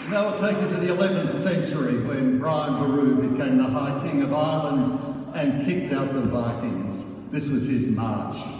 Now we'll take you to the 11th century when Brian Boru became the High King of Ireland and kicked out the Vikings. This was his march.